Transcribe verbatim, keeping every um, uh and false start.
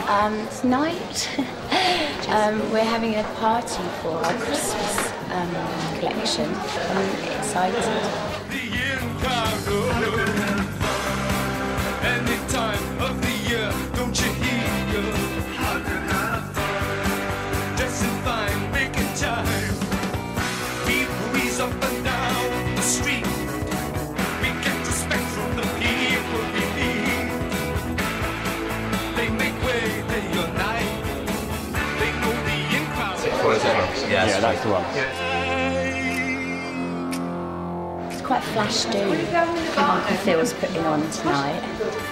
Um, tonight um, we're having a party for our Christmas um, collection. I'm excited. Any time of the year, don't you hear? Dressing fine, making time. People ease up and down the street. We get respect from the people we meet. They make way day or night. They know the in crowd. Yeah, yeah, that's the one. It's quite flash do. Michael Phil's putting on tonight.